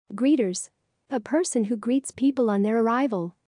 Greeters. A person who greets people on their arrival.